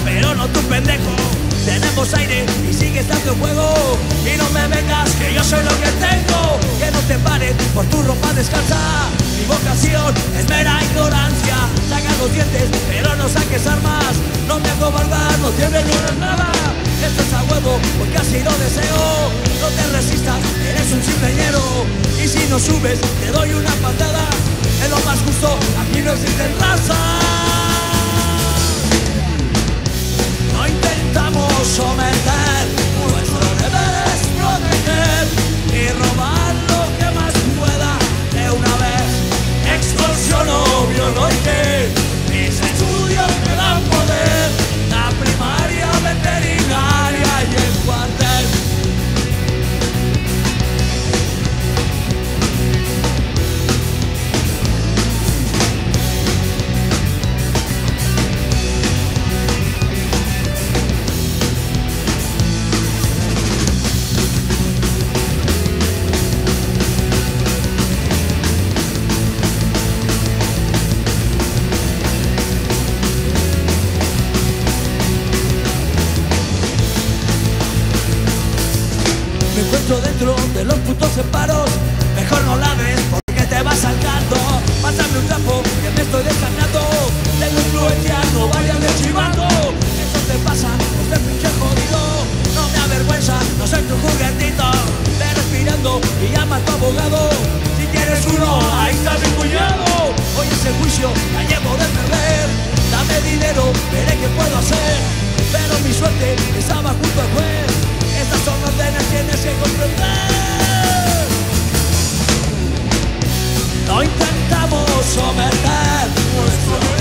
pero no tu pendejo. Tenemos aire y sigue estando en juego. Y no me vengas que yo soy lo que tengo. Que no te pares por tu ropa descalza. Mi vocación es mera ignorancia. Saca los dientes pero no saques armas. No me hago barbas, no tienes nada. Esto es a huevo porque así lo deseo. No te resistas, eres un simpleñero. Y si no subes te doy una patada. Es lo más justo, aquí no existen razas. No intentamos someter, nuestro deber es proteger y robar lo que más pueda de una vez. Extorsión o biológica, mis estudios me dan poder. La primaria, veterinaria y el cuartel. Me encuentro dentro de los putos separos. Mejor no la ves porque te vas saltando. Pásame un trapo que me estoy descargando. Tengo influencia, no vayas de chivando. Eso te pasa, pues te pinche jodido. No me avergüenza, no soy tu juguetito. Ve respirando y llama a tu abogado. Si quieres uno, ahí está mi cuñado. Hoy es el juicio, la llevo de perder. Dame dinero, veré qué puedo hacer. Pero mi suerte estaba junto al juez. Estas son órdenes, tienes que comprender. No intentamos someter nuestro